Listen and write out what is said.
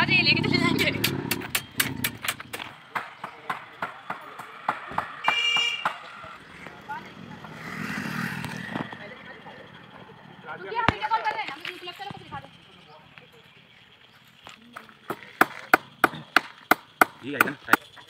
जाए लेके चले जाएंगे। क्योंकि हम वीडियो कॉल कर रहे हैं, हमें यूट्यूब चलो कुछ दिखा दो। जी आइए।